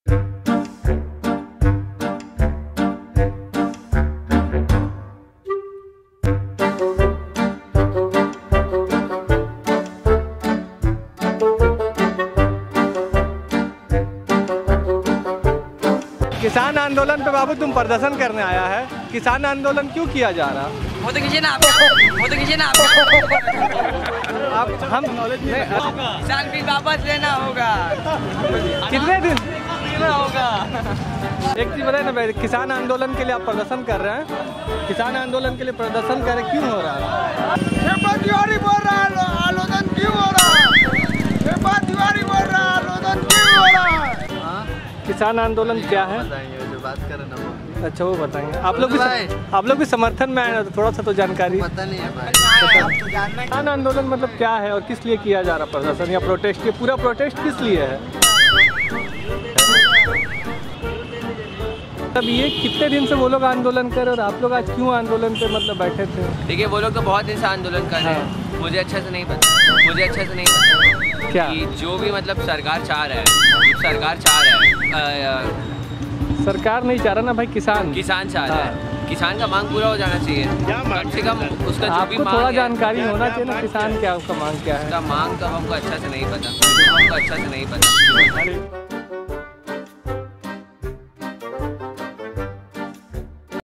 किसान आंदोलन पे बाबू तुम प्रदर्शन करने आया है, किसान आंदोलन क्यों किया जा रहा? वो तो खींचे ना आप हम किसान बिल वापस लेना होगा। कितने दिन लेना होगा? एक चीज बताए ना भाई, किसान आंदोलन के लिए आप प्रदर्शन कर रहे हैं, किसान आंदोलन के लिए प्रदर्शन कर रहे, क्यों हो रहा है? तिवारी बोल रहा है आंदोलन क्यों हो रहा है? तिवारी बोल रहा है आंदोलन क्यों हो रहा है? किसान आंदोलन क्या है? जो बात कर रहे ना अच्छा वो बताएंगे। आप लोग भी समर्थन में आए ना, तो थोड़ा सा तो जानकारी पता नहीं है भाई। किसान आंदोलन मतलब क्या है और किस लिए किया जा रहा प्रदर्शन या प्रोटेस्ट? ये पूरा प्रोटेस्ट किस लिए है? तब ये कितने दिन से वो लोग आंदोलन कर रहे और आप लोग आज क्यों आंदोलन पे मतलब बैठे थे? देखिए वो लोग तो बहुत दिन से आंदोलन कर रहे हैं। मुझे अच्छे से नहीं पता क्या कि जो भी मतलब सरकार चाह रहा है, सरकार नहीं चाह रहा ना भाई, किसान चाह रहा है। किसान का मांग पूरा हो जाना चाहिए, कम से कम उसका जो भी आपको मांग थोड़ा है, जानकारी होना चाहिए ना, किसान क्या उसका मांग क्या है? उसका मांग तो हमको अच्छा से नहीं पता।